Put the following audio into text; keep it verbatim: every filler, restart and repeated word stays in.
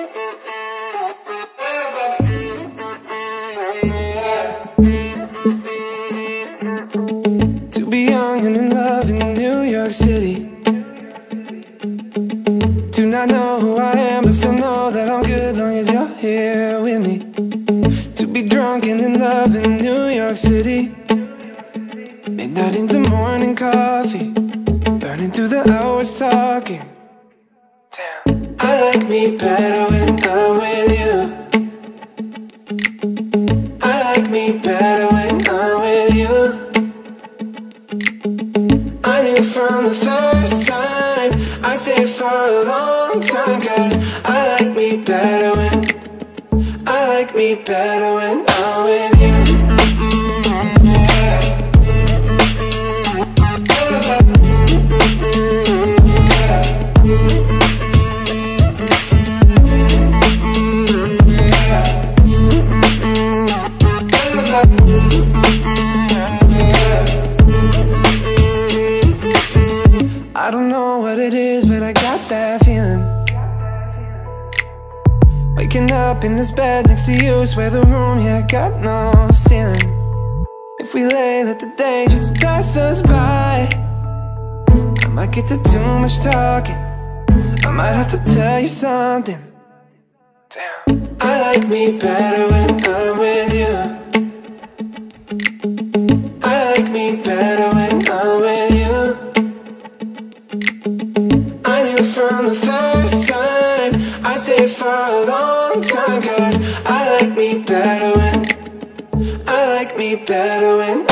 To be young and in love in New York City, do not know who I am, but still know that I'm good long as you're here with me. To be drunk and in love in New York City, midnight into morning coffee, burning through the hours talking. Damn, I like me better when I'm with you. I like me better when I'm with you. I knew from the first time I'd stay for a long time, cause I like me better when I like me better when I'm with you. I don't know what it is, but I got that feeling. Waking up in this bed next to you, swear the room, yeah, got no ceiling. If we lay, let the day just pass us by. I might get to too much talking, I might have to tell you something. Damn, I like me better when I'm with you. I like me better when I'm with you. I knew from the first time I'd stay for a long time, cause I like me better when I like me better when